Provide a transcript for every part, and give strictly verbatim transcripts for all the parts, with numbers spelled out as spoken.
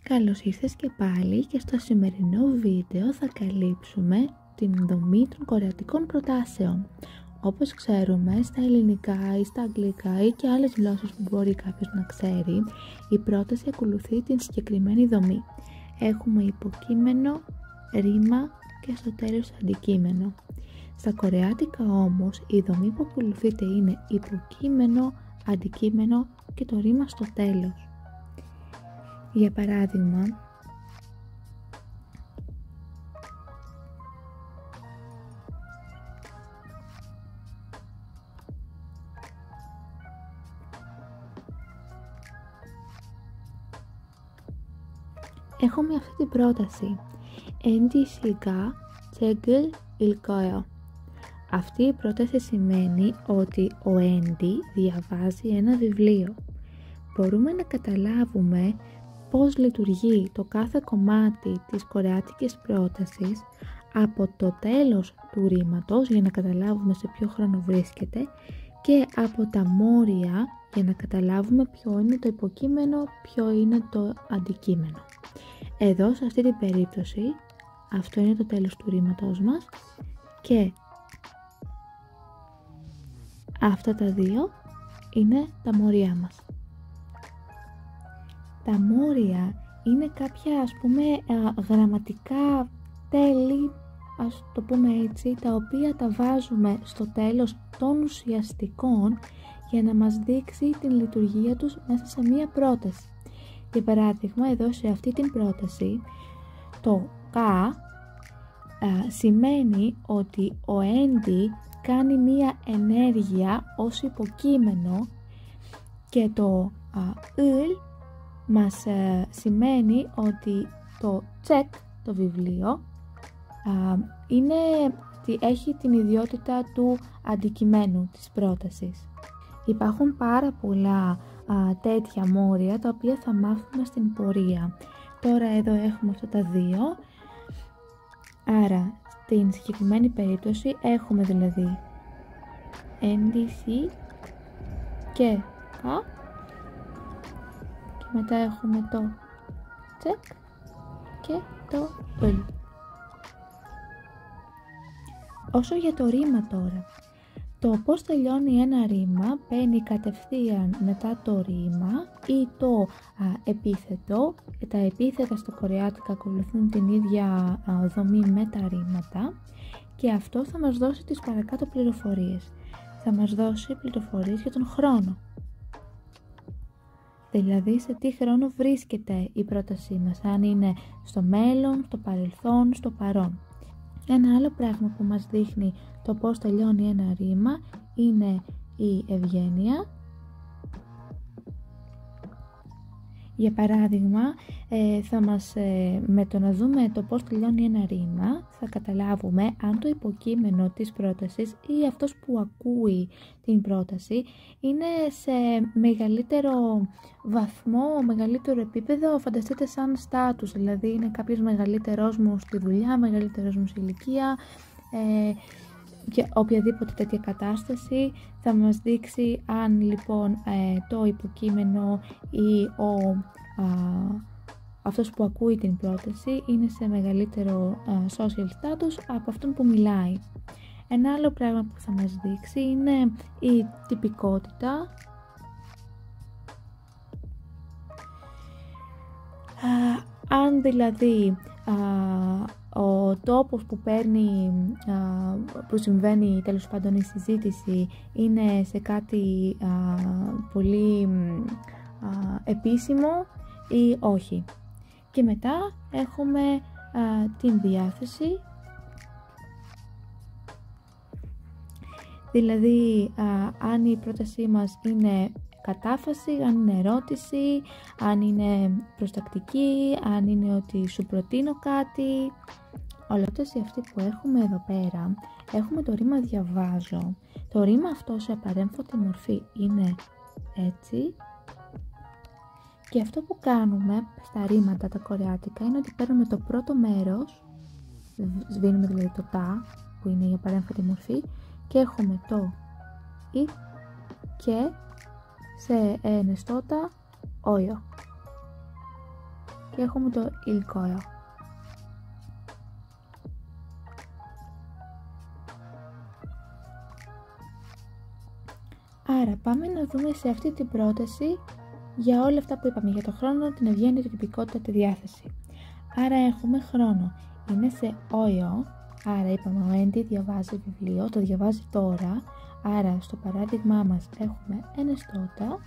Καλώς ήρθες και πάλι και στο σημερινό βίντεο θα καλύψουμε την δομή των κορεατικών προτάσεων. Όπως ξέρουμε, στα ελληνικά ή στα αγγλικά ή και άλλες γλώσσες που μπορεί κάποιος να ξέρει, η πρόταση ακολουθεί την συγκεκριμένη δομή. Έχουμε υποκείμενο, ρήμα και στο τέλος αντικείμενο. Στα κορεάτικα όμως η δομή που ακολουθείται είναι υποκείμενο, αντικείμενο και το ρήμα στο τέλος. Για παράδειγμα, έχουμε αυτή την πρόταση «Έντι σιγά τσέγκλ ηλκόιο». Αυτή η πρόταση σημαίνει ότι ο Έντι διαβάζει ένα βιβλίο. Μπορούμε να καταλάβουμε πώς λειτουργεί το κάθε κομμάτι της κορεάτικης πρότασης από το τέλος του ρήματος για να καταλάβουμε σε ποιο χρόνο βρίσκεται και από τα μόρια για να καταλάβουμε ποιο είναι το υποκείμενο, ποιο είναι το αντικείμενο. Εδώ σε αυτή την περίπτωση αυτό είναι το τέλος του ρήματος μας και αυτά τα δύο είναι τα μόρια μας. Τα μόρια είναι κάποια, ας πούμε, γραμματικά τέλη, ας το πούμε έτσι, τα οποία τα βάζουμε στο τέλος των ουσιαστικών για να μας δείξει την λειτουργία τους μέσα σε μία πρόταση. Για παράδειγμα, εδώ σε αυτή την πρόταση, το κα α, σημαίνει ότι ο Έντι κάνει μία ενέργεια ως υποκείμενο και το υλ μας ε, σημαίνει ότι το τσεκ, το βιβλίο, α, είναι, έχει την ιδιότητα του αντικειμένου της πρότασης. Υπάρχουν πάρα πολλά α, τέτοια μόρια τα οποία θα μάθουμε στην πορεία. Τώρα εδώ έχουμε αυτά τα δύο, άρα στην συγκεκριμένη περίπτωση έχουμε δηλαδή ένδυση και κα. Μετά έχουμε το τσεκ και το ουλ. Όσο για το ρήμα τώρα, το πώς τελειώνει ένα ρήμα μπαίνει κατευθείαν μετά το ρήμα ή το α, επίθετο. Τα επίθετα στο κορεάτικα ακολουθούν την ίδια α, δομή με τα ρήματα και αυτό θα μας δώσει τις παρακάτω πληροφορίες. Θα μας δώσει πληροφορίες για τον χρόνο. Δηλαδή σε τι χρόνο βρίσκεται η πρότασή μας, αν είναι στο μέλλον, στο παρελθόν, στο παρόν. Ένα άλλο πράγμα που μας δείχνει το πώς τελειώνει ένα ρήμα είναι η ευγένεια. Για παράδειγμα, ε, θα μας, ε, με το να δούμε το πώς τελειώνει ένα ρήμα, θα καταλάβουμε αν το υποκείμενο της πρότασης ή αυτός που ακούει την πρόταση είναι σε μεγαλύτερο βαθμό, μεγαλύτερο επίπεδο, φανταστείτε σαν στάτους, δηλαδή είναι κάποιος μεγαλύτερος μου στη δουλειά, μεγαλύτερος μου σε ηλικία, ε, και οποιαδήποτε τέτοια κατάσταση θα μας δείξει αν λοιπόν ε, το υποκείμενο ή ο, α, αυτός που ακούει την πρόταση είναι σε μεγαλύτερο α, social status από αυτόν που μιλάει. Ένα άλλο πράγμα που θα μας δείξει είναι η τυπικότητα. Α, αν δηλαδή α, ο τόπος που παίρνει, που συμβαίνει τέλος πάντων η συζήτηση είναι σε κάτι α, πολύ α, επίσημο ή όχι. Και μετά έχουμε α, την διάθεση, δηλαδή α, αν η πρότασή μας είναι κατάφαση, αν είναι ερώτηση, αν είναι προστακτική, αν είναι ότι σου προτείνω κάτι. Ολόταση αυτή που έχουμε εδώ πέρα, έχουμε το ρήμα διαβάζω. Το ρήμα αυτό σε παρέμφωτη μορφή είναι έτσι. Και αυτό που κάνουμε στα ρήματα τα κορεάτικα είναι ότι παίρνουμε το πρώτο μέρος, σβήνουμε δηλαδή το τα που είναι η παρέμφωτη μορφή και έχουμε το η και σε ενεστώτα όιο. και έχουμε το ηλικόιο. Άρα πάμε να δούμε σε αυτή την πρόταση για όλα αυτά που είπαμε, για το χρόνο, την ευγένεια, την τυπικότητα, τη διάθεση. Άρα έχουμε χρόνο, είναι σε όιο, άρα είπαμε ο Έντι διαβάζει βιβλίο, το διαβάζει τώρα, άρα στο παράδειγμά μας έχουμε ενεστώτα.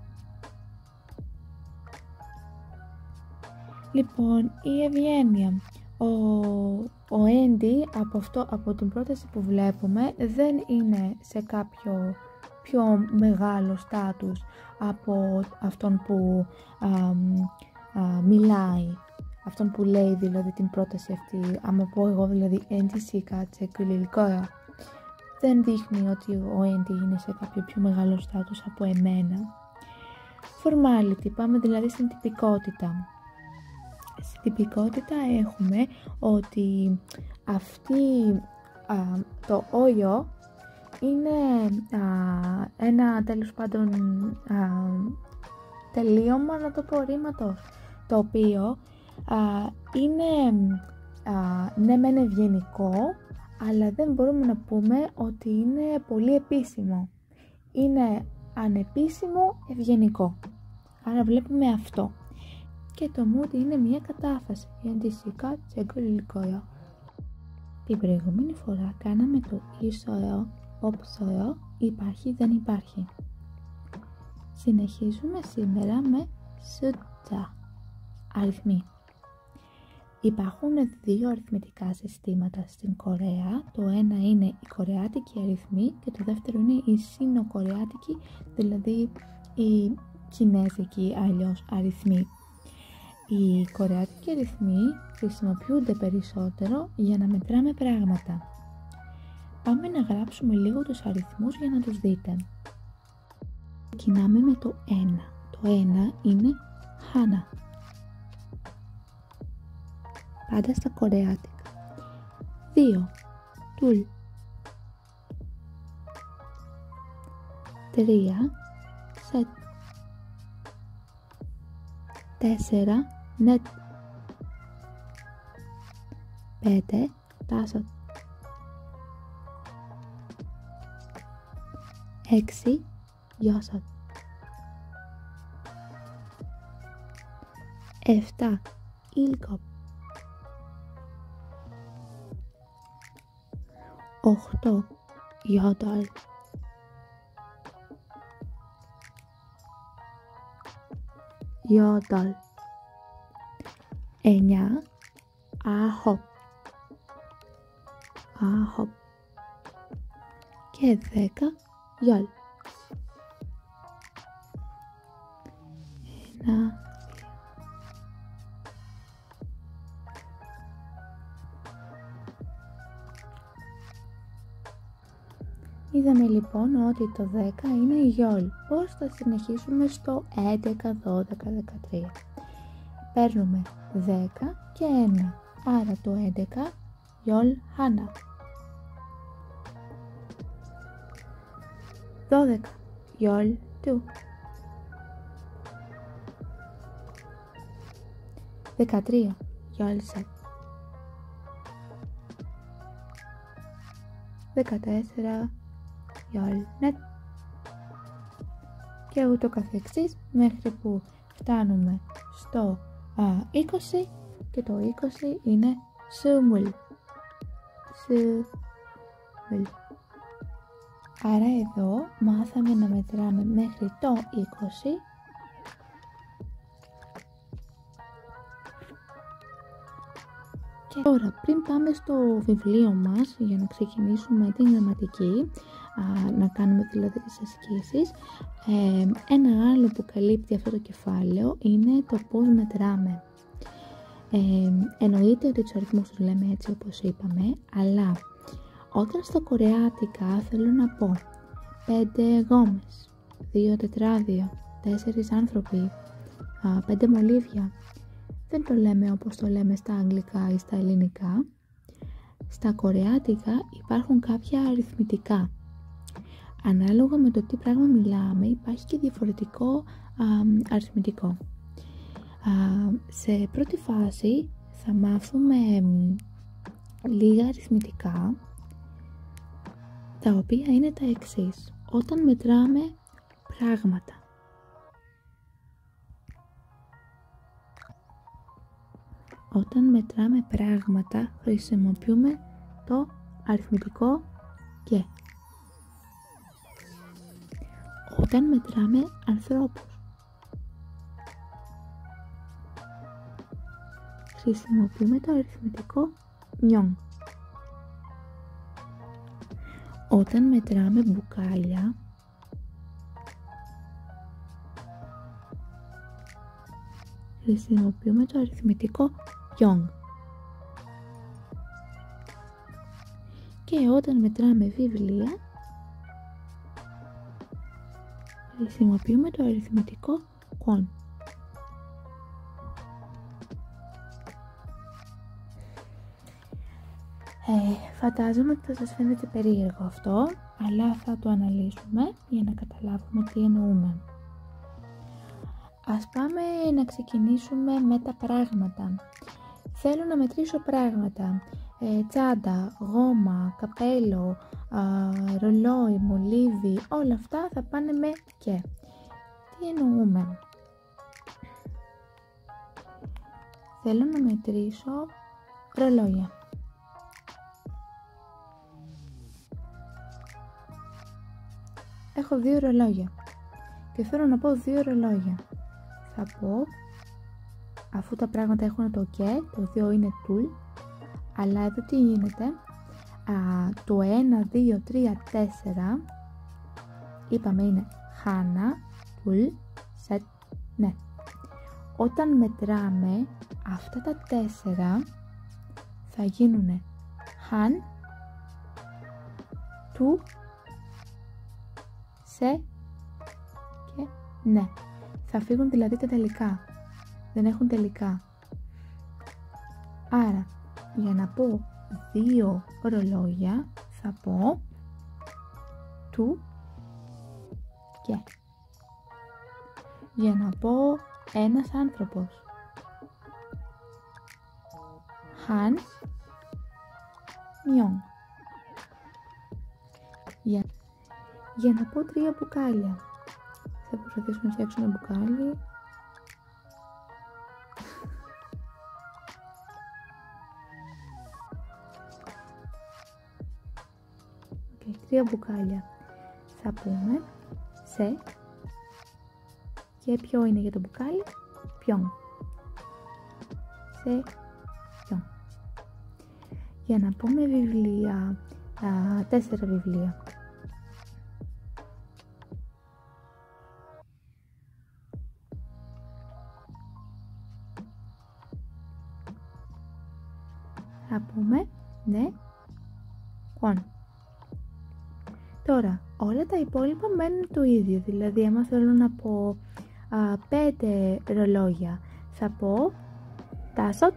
Λοιπόν, η ευγένεια. Ο, ο Έντι από, αυτό, από την πρόταση που βλέπουμε δεν είναι σε κάποιο πιο μεγάλο στάτους από αυτόν που α, α, μιλάει, αυτόν που λέει δηλαδή την πρόταση αυτή. Άμα πω εγώ δηλαδή Έντι σίκα τσεκουλιλικόια, δεν δείχνει ότι ο Έντι είναι σε κάποιο πιο μεγάλο στάτους από εμένα. Formality, πάμε δηλαδή στην τυπικότητα. Στην τυπικότητα έχουμε ότι αυτή, α, το όιο είναι α, ένα τέλος πάντων α, τελείωμα, να το πω, ρήματος, το οποίο α, είναι α, ναι μεν ευγενικό, αλλά δεν μπορούμε να πούμε ότι είναι πολύ επίσημο. Είναι ανεπίσημο ευγενικό. Άρα βλέπουμε αυτό. Και το mood είναι μια κατάφαση. Εντυσικά τσεγκολιλικόια. Την προηγούμενη φορά κάναμε το ίσοεο, όψοεο, υπάρχει δεν υπάρχει. Συνεχίζουμε σήμερα με σουτσα, αριθμοί. Υπάρχουν δύο αριθμητικά συστήματα στην Κορέα. Το ένα είναι η κορεάτικη αριθμή και το δεύτερο είναι η σινοκορεάτικη, δηλαδή η κινέζικη αλλιώς αριθμή. Οι κορεάτικοι αριθμοί χρησιμοποιούνται περισσότερο για να μετράμε πράγματα. Πάμε να γράψουμε λίγο τους αριθμούς για να τους δείτε. Ξεκινάμε με το ένα. Το ένα είναι χάνα. Πάντα στα κορεάτικα. δύο. Τουλ. τρία. Σετ. τέσσερα. Νετ. πέντε. Τάσατ. έξι. Γιώσατ. επτά. Ήλκοπ. οκτώ. Γιώταλ. Γιώταλ. εννιά. Άχοπ. Άχοπ. Και δέκα. Γιόλ. Ένα. Είδαμε λοιπόν ότι το δέκα είναι η γιόλ. Πώς θα συνεχίσουμε στο έντεκα, δώδεκα, δεκατρία. Παίρνουμε δέκα και ένα. Άρα το έντεκα, γιόλ χάνα. δώδεκα, γιόλ του. δεκατρία, γιόλ σετ. δεκατέσσερα, γιόλ νετ. Και ούτω καθεξής μέχρι που φτάνουμε στο α, είκοσι και το είκοσι είναι σούμουλ. Σούμουλ. Άρα εδώ μάθαμε να μετράμε μέχρι το είκοσι. Και τώρα πριν πάμε στο βιβλίο μας για να ξεκινήσουμε την γραμματική, α, να κάνουμε δηλαδή τις ασκήσεις, ε, ένα άλλο που καλύπτει αυτό το κεφάλαιο είναι το πώς μετράμε. Ε, εννοείται ότι τους αριθμούς τους λέμε έτσι όπως είπαμε, αλλά όταν στα κορεάτικα θέλω να πω πέντε γόμες, δύο τετράδια, τέσσερις άνθρωποι, α, πέντε μολύβια, δεν το λέμε όπως το λέμε στα αγγλικά ή στα ελληνικά. Στα κορεάτικα υπάρχουν κάποια αριθμητικά. Ανάλογα με το τι πράγμα μιλάμε υπάρχει και διαφορετικό α, αριθμητικό. Σε πρώτη φάση θα μάθουμε λίγα αριθμητικά, τα οποία είναι τα εξής. Όταν μετράμε πράγματα, όταν μετράμε πράγματα χρησιμοποιούμε το αριθμητικό και. Όταν μετράμε ανθρώπους, χρησιμοποιούμε το αριθμητικό νιόν. Όταν μετράμε μπουκάλια, χρησιμοποιούμε το αριθμητικό γιον. Και όταν μετράμε βιβλία, χρησιμοποιούμε το αριθμητικό κον. Ε, φαντάζομαι ότι θα σας φαίνεται περίεργο αυτό, αλλά θα το αναλύσουμε για να καταλάβουμε τι εννοούμε. Ας πάμε να ξεκινήσουμε με τα πράγματα. Θέλω να μετρήσω πράγματα. Ε, τσάντα, γόμα, καπέλο, α, ρολόι, μολύβι, όλα αυτά θα πάνε με και. Τι εννοούμε? Θέλω να μετρήσω ρολόγια. Έχω δύο ρολόγια και θέλω να πω δύο ρολόγια. Θα πω, αφού τα πράγματα έχουν το και, το δύο είναι τουλ, αλλά εδώ τι γίνεται? Α, το ένα, δύο, τρία, τέσσερα, είπαμε είναι χάνα, τουλ, σετ, ναι. Όταν μετράμε αυτά τα τέσσερα θα γίνουνε χαν, του, σε και ναι. Θα φύγουν δηλαδή τα τελικά. Δεν έχουν τελικά. Άρα, για να πω δύο ρολόγια, θα πω του και. Για να πω ένας άνθρωπος, Hans Μιον. Για, για να πω τρία μπουκάλια, θα προσπαθήσουμε να φτιάξουμε ένα μπουκάλι. Okay, τρία μπουκάλια. Θα πούμε σε και ποιο είναι για το μπουκάλι? Ποιον. Σε ποιον. Για να πούμε βιβλία, α, τέσσερα βιβλία. Θα πούμε ναι, κον. Τώρα, όλα τα υπόλοιπα μένουν το ίδιο. Δηλαδή, άμα θέλω να πω α, πέντε ρολόγια, θα πω τάσοτ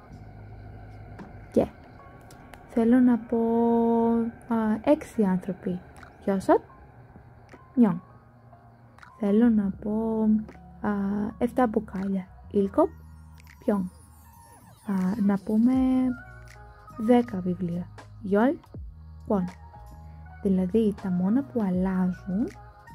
και. Θέλω να πω α, έξι άνθρωποι, γιώσοτ, νιόν. Θέλω να πω α, εφτά μπουκάλια, ήλκοπ, ποιον. Α, να πούμε δέκα βιβλία, γιόλ, πον. Δηλαδή τα μόνα που αλλάζουν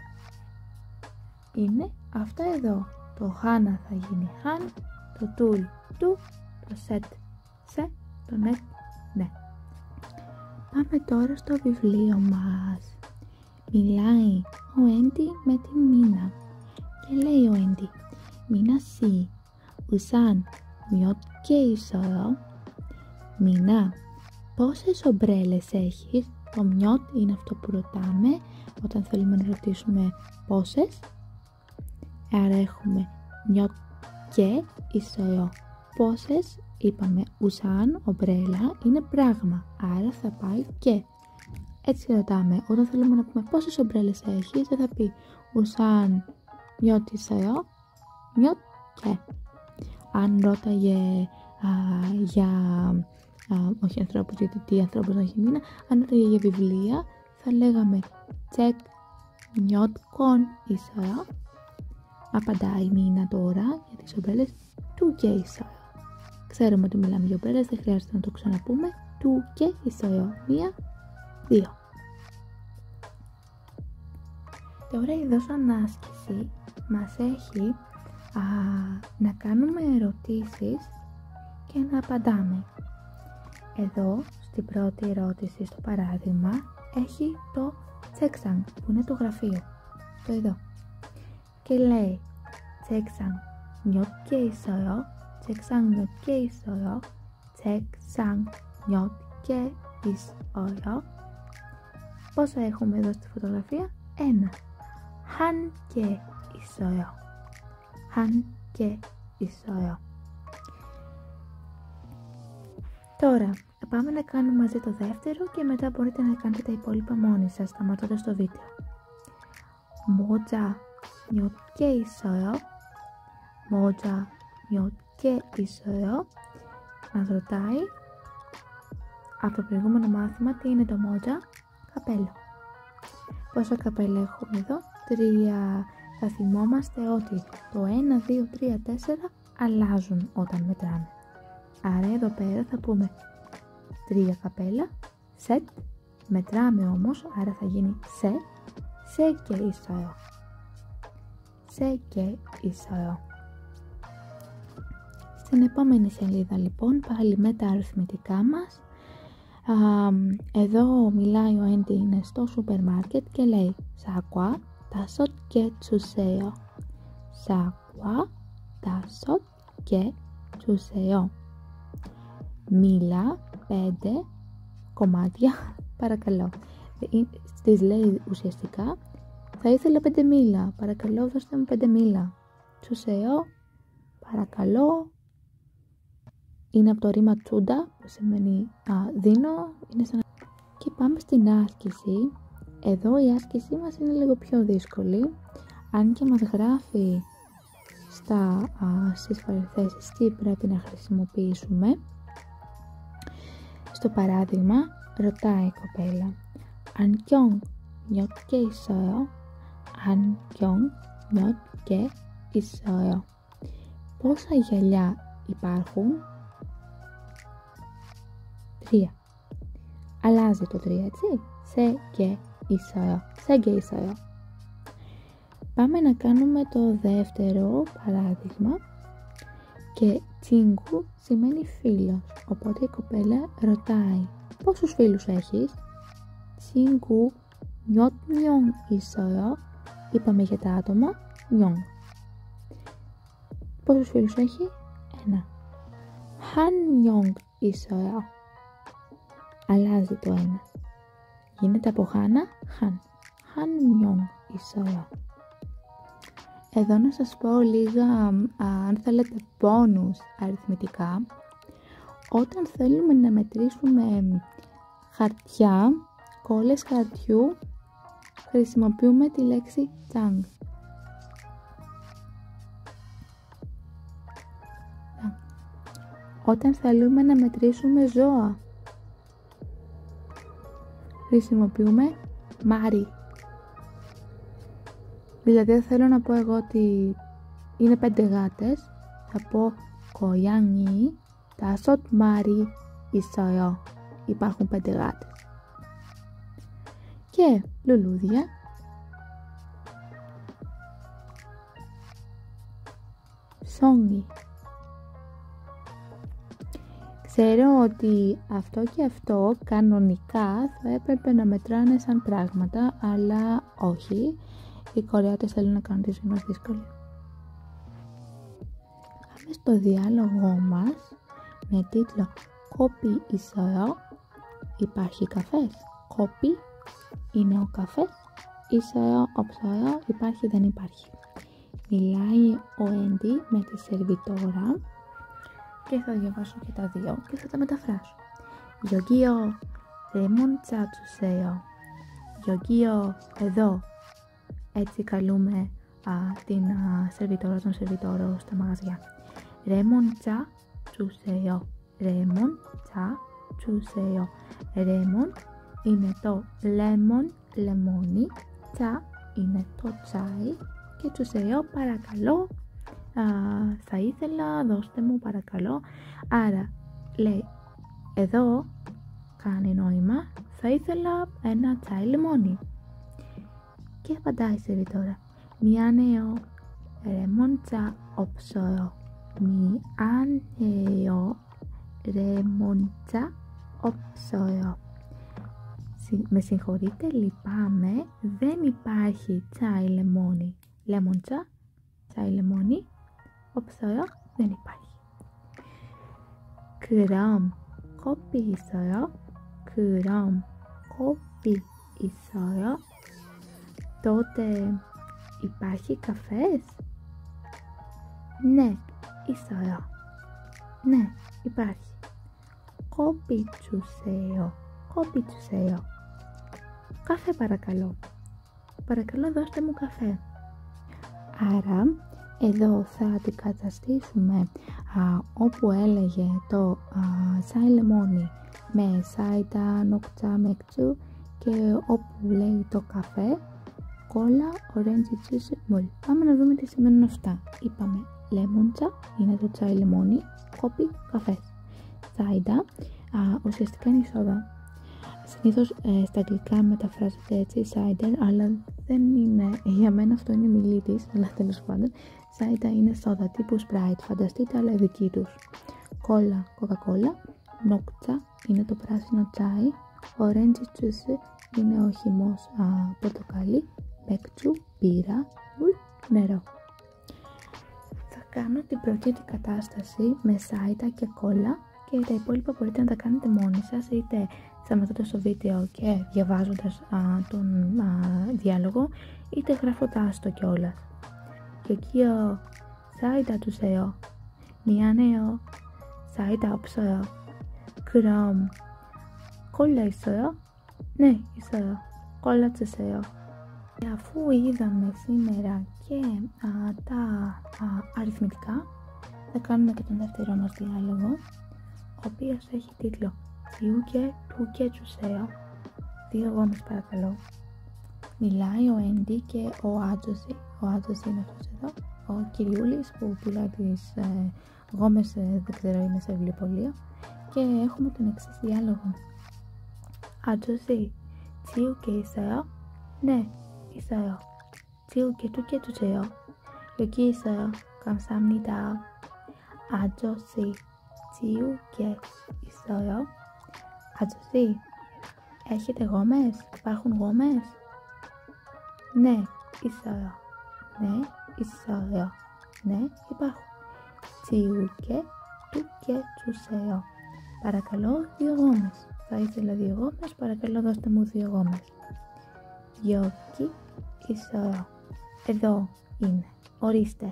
είναι αυτά εδώ. Το χάνα θα γίνει χάν, το τουλ του, το σετ σε, το νετ ναι. Πάμε τώρα στο βιβλίο μας. Μιλάει ο Έντι με την Μίνα και λέει ο Έντι, Μίνα σι, ουσάν μιότ και ισορό. Μίνα, πόσες ομπρέλες έχεις? Το μιότ είναι αυτό που ρωτάμε όταν θέλουμε να ρωτήσουμε πόσες. Άρα έχουμε μιότ και ισορό. Πόσες, είπαμε ουσάν, ομπρέλα, είναι πράγμα. Άρα θα πάει και. Έτσι ρωτάμε. Όταν θέλουμε να πούμε πόσες ομπρέλες έχεις, δεν θα πει ουσάν μιότ ισορό, μιότ και. Αν ρώταγε α, για... Uh, όχι ανθρώπους, γιατί τι ανθρώπους να έχει Μίνα. Αν ρώταγε για βιβλία, θα λέγαμε τσεκ νιότ κον ισορό. Απαντάει η Μίνα τώρα για τις ομπρέλες. του και ισοyo. Ξέρουμε ότι μιλάμε για ομπρέλες, δεν χρειάζεται να το ξαναπούμε. Του και ισοyo. Μία, δύο. Τώρα η δώσα ανάσκηση μας έχει α, να κάνουμε ερωτήσεις και να απαντάμε. Εδώ, στην πρώτη ερώτηση, στο παράδειγμα, έχει το 책상 που είναι το γραφείο. Το εδώ. Και λέει 책상 몇 개 있어요? 책상 몇 개 있어요? 책상 몇 개 있어요? Πόσα έχουμε εδώ στη φωτογραφία? Ένα. 한 개 있어요. 한 개 있어요. Τώρα, πάμε να κάνουμε μαζί το δεύτερο και μετά μπορείτε να κάνετε τα υπόλοιπα μόνοι σας, σταματώντας το βίντεο. 모자 몇 개 있어요? 모자 몇 개 있어요? Μας ρωτάει από το προηγούμενο μάθημα τι είναι το μότζα, καπέλο. Πόσα καπέλα έχουμε εδώ? Τρία. Θα θυμόμαστε ότι το ένα, δύο, τρία, τέσσερα αλλάζουν όταν μετράμε. Άρα εδώ πέρα θα πούμε τρία καπέλα, σετ, μετράμε όμως, άρα θα γίνει σε, σε και ισο요. Σε και ισο요. Στην επόμενη σελίδα λοιπόν πάλι με τα αριθμητικά μας. Α, εδώ μιλάει ο Έντι, είναι στο σούπερ μάρκετ και λέει σάκουα 다섯 개 주세요. σάκουα 다섯 개 주세요. Μήλα πέντε κομμάτια παρακαλώ. Στις λέει ουσιαστικά θα ήθελα πέντε μήλα, παρακαλώ δώστε μου πέντε μήλα. Τσουσεό, παρακαλώ, είναι από το ρήμα τσούντα που σημαίνει α, δίνω, είναι σαν... Και πάμε στην άσκηση. Εδώ η άσκησή μας είναι λίγο πιο δύσκολη, αν και μας γράφει στα, α, στις παρενθέσεις τι πρέπει να χρησιμοποιήσουμε. Στο παράδειγμα ρωτάει η κοπέλα 안경 몇 개 있어요? 안경 몇 개 있어요? Πόσα γυαλιά υπάρχουν? Τρία. Αλλάζει το τρία, έτσι. Σε και 있어요. Σε και 있어요. Πάμε να κάνουμε το δεύτερο παράδειγμα. Και τσίγκου σημαίνει φίλος. Οπότε η κοπέλα ρωτάει πόσους φίλους έχεις? 친구 몇 명 있어요? Είπαμε για τα άτομα 명. Πόσους φίλους έχει? Ένα. 한 명 있어요. Αλλάζει το ένα. Γίνεται από χάνα χαν. 한 명 있어요. Εδώ να σας πω λίγα, α, αν θέλετε, πόνους αριθμητικά. Όταν θέλουμε να μετρήσουμε χαρτιά, κόλλες χαρτιού, χρησιμοποιούμε τη λέξη τσάνγκ. Όταν θέλουμε να μετρήσουμε ζώα, χρησιμοποιούμε μάρι. Δηλαδή θέλω να πω εγώ ότι είναι πέντε γάτες, θα πω κοιάνι 다섯 마리 있어요. Υπάρχουν πέντε γάτες. Και λουλούδια. Σόγγι. Ξέρω ότι αυτό και αυτό κανονικά θα έπρεπε να μετράνε σαν πράγματα, αλλά όχι. Οι Κορεάτες θέλουν να κάνουν τη ζωή μας δύσκολη. Πάμε στο διάλογό μας με τίτλο «Κόπι ισο요». Υπάρχει καφές. Κόπι είναι ο καφές. Ισο요, ο ψο요, υπάρχει, δεν υπάρχει. Μιλάει ο Έντι με τη σερβιτόρα και θα διαβάσω και τα δύο και θα τα μεταφράσω. 여기요, 레몬차 주세요. 여기요, εδώ. Έτσι καλούμε α, την α, σερβιτόρα, τον σερβιτόρο στα μαγαζιά. 레몬차 주세요. 레몬차 주세요. 레몬 είναι το lemon, λεμόνι. Τσα είναι το τσάι. Και 주세요, παρακαλώ, α, θα ήθελα, δώστε μου παρακαλώ. Άρα λέει εδώ κάνει νόημα, θα ήθελα ένα τσάι λεμόνι. Και απαντάει η Σιρή τώρα. Μιάνεο ρεμόντσα 없어요. Μιάνεο ρεμόντσα 없어요. Με συγχωρείτε, λυπάμαι, δεν υπάρχει τσάι λεμόνι. Λεμόντσα, τσάι λεμόνι, 없어요, δεν υπάρχει. 그럼 커피 있어요? 그럼 커피 있어요? Τότε υπάρχει καφές? Ναι, 있어요. Ναι, υπάρχει. 커피 주세요. 커피 주세요. Καφέ παρακαλώ. Παρακαλώ δώστε μου καφέ. Άρα εδώ θα αντικαταστήσουμε α, όπου έλεγε το τσάι λεμόνι με σάιτα νόκτσα μέκτσου και όπου λέει το καφέ κόλλα ορέντζι τσούσι μουλ. Πάμε να δούμε τι σημαίνουν αυτά. Είπαμε λέμοντσα είναι το τσάι λεμόνι, κόπι καφές. Σάιτα ουσιαστικά είναι η σόδα. Συνήθως ε, στα αγγλικά μεταφράζεται έτσι cider, αλλά δεν είναι, για μένα αυτό είναι μιλίτης, αλλά τέλος πάντων cider είναι σόδα τύπου Sprite, φανταστείτε, αλλά δική τους. Κόλλα, κοκακόλα, νόκτσα είναι το πράσινο τσάι, orange juice είναι ο χυμός α, πορτοκάλι, μπέκτσου, μπύρα, νερό. Θα κάνω την πρώτη κατάσταση με σάιτα και κόλλα και τα υπόλοιπα μπορείτε να τα κάνετε μόνοι σας, είτε σταματώντας στο βίντεο και διαβάζοντας α, τον α, διάλογο, είτε γράφοντάς το κιόλας. 여기요, 사이다 주세요. 미안해요, 사이다 없어요. 그럼 콜라 있어요? 네, 있어요. 콜라 주세요. Αφού είδαμε σήμερα και α, τα α, αριθμητικά, θα κάνουμε και τον δεύτερο μας διάλογο, ο οποίος έχει τίτλο Τσιούκε του και τσουσέο. Δύο γόμες παρακαλώ. Μιλάει ο Έντι και ο Άτζοσι. Ο Άτζοσι είναι αυτός εδώ, ο κυριούλης που πουλάει τις ε, γόμες, ε, δεν ξέρω, είναι σε βιβλιοπωλείο. Και έχουμε τον εξής διάλογο. Άτζοσι, τσιούκε 있어요? Ναι, 있어요. τσιούκε του και τσουσέο. 여기 있어요. 감사합니다. 아저씨, τσιούκε 있어요? Ατζοσί, έχετε γόμες? Υπάρχουν γόμες? Ναι, 있어요. Ναι, 있어요. Ναι, υπάρχουν. τσιούκε του και τσουσέο. Παρακαλώ δύο γόμες. Θα ήθελα δύο γόμες, παρακαλώ δώστε μου δύο γόμες. Γιώκι, 있어요. Εδώ είναι. Ορίστε.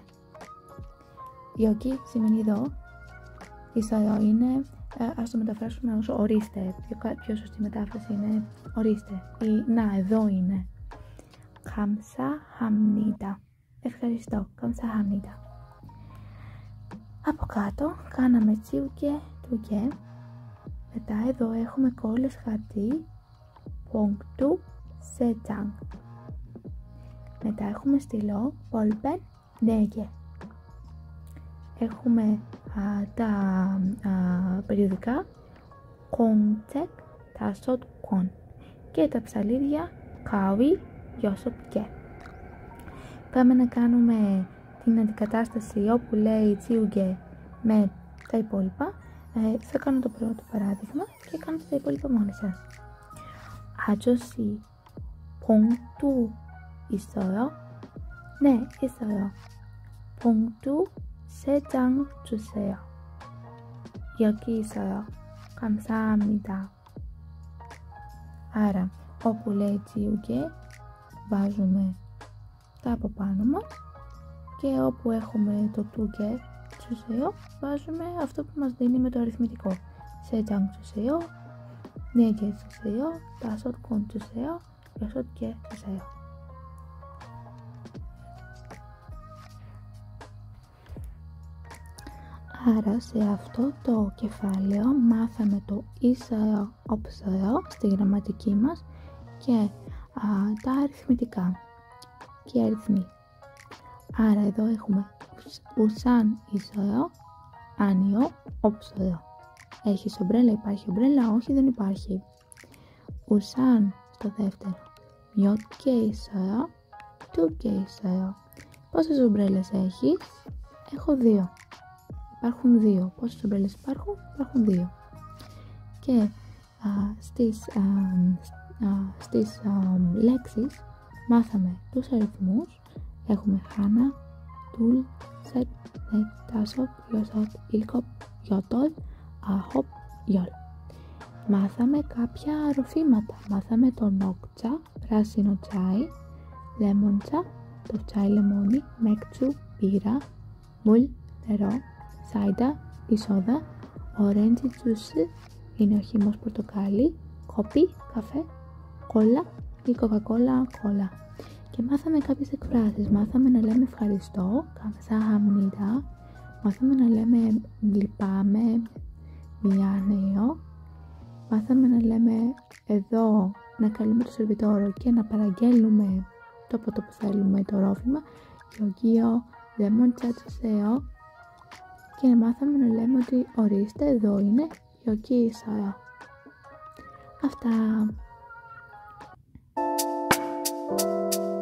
Γιώκι σημαίνει εδώ. 있어요 είναι, ε, ας το μεταφράσουμε ως ορίστε. Πιο, πιο σωστή μετάφραση είναι ορίστε. Ή να, εδώ είναι. Καμσαχαμνίτα. Ευχαριστώ. Καμσαχαμνίτα. Από κάτω κάναμε τσιούκε τουκε. Μετά εδώ έχουμε κόλλες χαρτί. Πόγκτου σετζάνγκ. Μετά έχουμε στυλό πόλπεν νέγε. Έχουμε α, τα α, περιοδικά κοντσεκ τα σοτ κον και τα ψαλίδια καουι γιώσοτ και. Πάμε να κάνουμε την αντικατάσταση όπου λέει τσιούγκε με τα υπόλοιπα. Ε, θα κάνω το πρώτο παράδειγμα και κάνετε τα υπόλοιπα μόνοι σας. 아저씨, 봉투 있어요? 네, 있어요. 봉투 세 장 주세요. 여기 있어요. 감사합니다. Άρα, όπου λέει τσιούγκε, βάζουμε τα από πάνω μας και όπου έχουμε το τούγκε τσουσέο, βάζουμε αυτό που μας δίνει με το αριθμητικό. Σε τζάνγκ τσουσέο, 네개 주세요. 다섯 권 주세요. 여섯 개 주세요. Άρα σε αυτό το κεφάλαιο μάθαμε το 있어요, 없어요 στη γραμματική μας και α, τα αριθμητικά και αριθμοί. Άρα εδώ έχουμε ουσάν ισοε, άνιο, όψοε. Έχεις ομπρέλα, υπάρχει ομπρέλα, όχι δεν υπάρχει. Ουσάν στο δεύτερο. Μιότ και ισοε, του και ισοε. Πόσες ομπρέλες έχεις? Έχω δύο. Υπάρχουν δύο. Πόσες ομπρέλες υπάρχουν? Υπάρχουν δύο. Και α, στις, α, α, στις α, λέξεις μάθαμε τους αριθμούς. Έχουμε χάνα, τουλ, σετ, νετ, τάσοπ, γιωσότ, ιλκοπ, γιωτόλ, αχοπ, γιόλ. Μάθαμε κάποια ροφήματα. Μάθαμε το νόκτσα, πράσινο τσάι, λέμοντσα, το τσάι λεμόνι, μέκτσου, μπύρα, μουλ, νερό, σάιντα, η σόδα, ορέντζι τζούσι, είναι ο χυμός πορτοκάλι, κόπι, καφέ, κόλλα ή κοκακόλα, κόλλα. Και μάθαμε κάποιες εκφράσεις. Μάθαμε να λέμε ευχαριστώ, καμσάχαμνιδα. Μάθαμε να λέμε λυπάμαι, μιάνεο. Μάθαμε να λέμε εδώ, να καλούμε το σερβιτόρο και να παραγγέλνουμε το ποτό που θέλουμε, το ρόφημα. Γιογείο, λέμον τσατσουσέο. Και μάθαμε να λέμε ότι ορίστε, εδώ είναι γιοκίσαο. Αυτά.